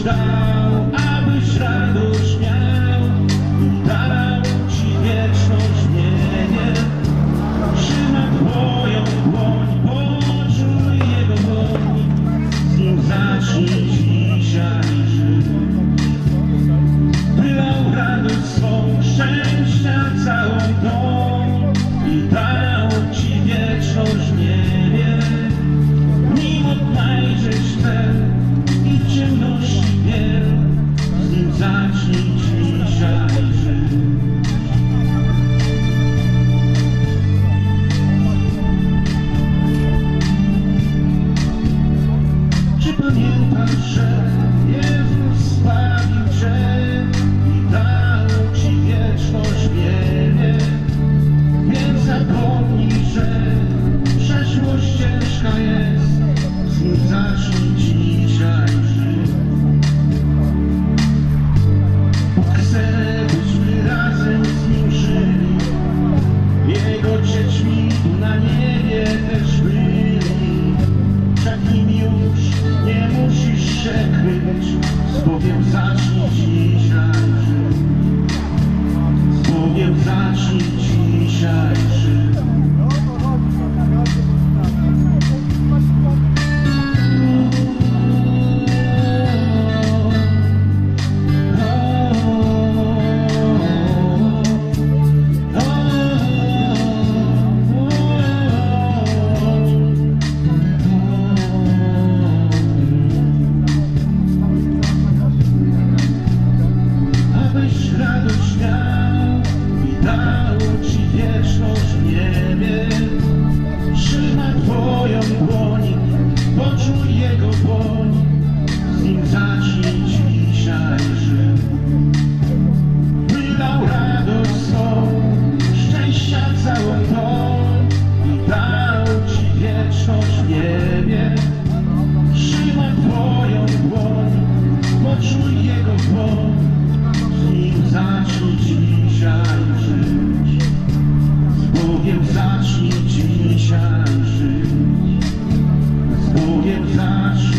dał, abyś radość miał, dał ci wieczną zmienię. Trzyma twoją dłoń, poczuj jego woń, z nim zacznij dzisiaj żyć. Wylał radość swą, szczęścia całą tą i dał ci wieczną zmienię. Nim odnajdziesz cel i ciemności wiel, z nim zacznij dzisiaj żyć. Czy pamiętasz, że Jezus zbawił cię i dał ci wieczną zmienię? Więc zapomnij, że przeszłość ciężka jest, z nim zacznij dzisiaj żyć. Bóg chce, byśmy razem z nim żyli, jego dziećmi tu na niebie też byli. Przed nim już nie musisz się kryć, z Bogiem zacznij dzisiaj żyć. Z Bogiem zacznij dzisiaj żyć. Abyś radość miał i dał ci wieczność w niebie. Trzyma twoją dłoń, poczuj jego woń, z nim zacznij dzisiaj żyć. Wydał radość swą, szczęścia całą tą i dał ci wieczność w niebie. Trzyma twoją dłoń, poczuj jego woń, z nim zacznij dzisiaj żyć. Z Bogiem zacznij dzisiaj żyć. Z Bogiem zacznij.